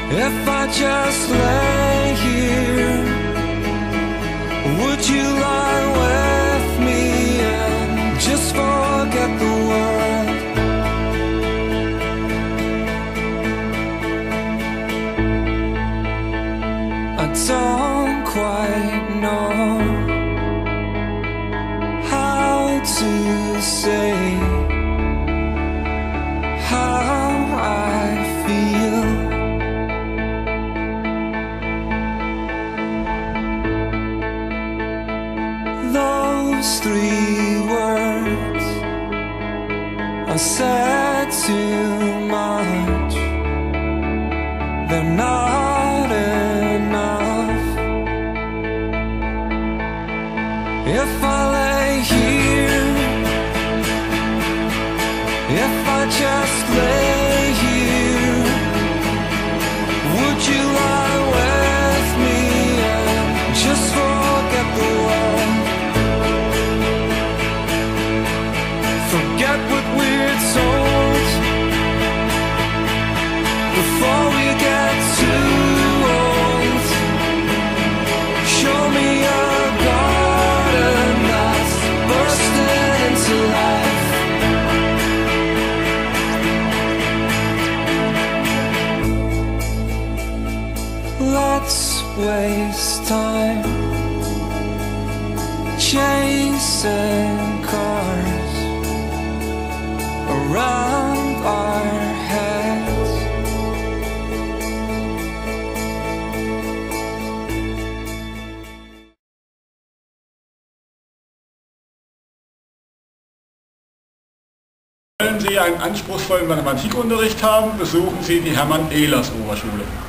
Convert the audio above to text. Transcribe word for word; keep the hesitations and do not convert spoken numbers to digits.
If I just lay here, would you lie with me and just forget the world? I don't quite know how to say how I feel. Those three words are said too much. They're not enough. If I lay here, if I just lay here, would you lie with me and just forget the world? Forget what we're told before we get too old. Show me a garden that's bursting into life. Let's waste time chasing cars around our heads. Wollen Sie einen anspruchsvollen Mathematikunterricht haben, besuchen Sie die Hermann-Ehlers-Oberschule.